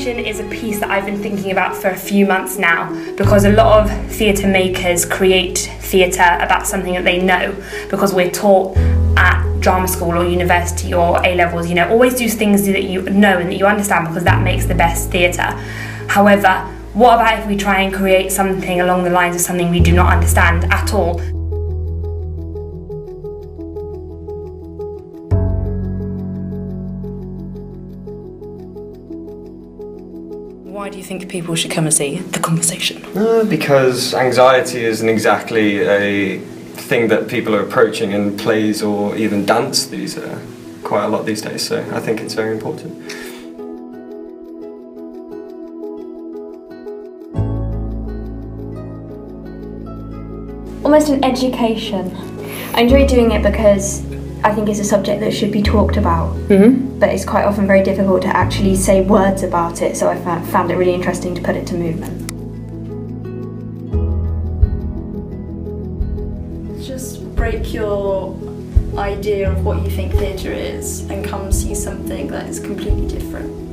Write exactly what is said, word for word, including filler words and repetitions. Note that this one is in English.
conversation is a piece that I've been thinking about for a few months now, because a lot of theatre makers create theatre about something that they know, because we're taught at drama school or university or A-levels, you know, always do things that you know and that you understand, because that makes the best theatre. However, what about if we try and create something along the lines of something we do not understand at all? Why do you think people should come and see The Conversation? Uh, because anxiety isn't exactly a thing that people are approaching in plays or even dance these uh, quite a lot these days, so I think it's very important. Almost an education. I enjoy doing it because I think it's a subject that should be talked about, Mm-hmm. but it's quite often very difficult to actually say words about it, so I found it really interesting to put it to movement. Just break your idea of what you think theatre is and come see something that is completely different.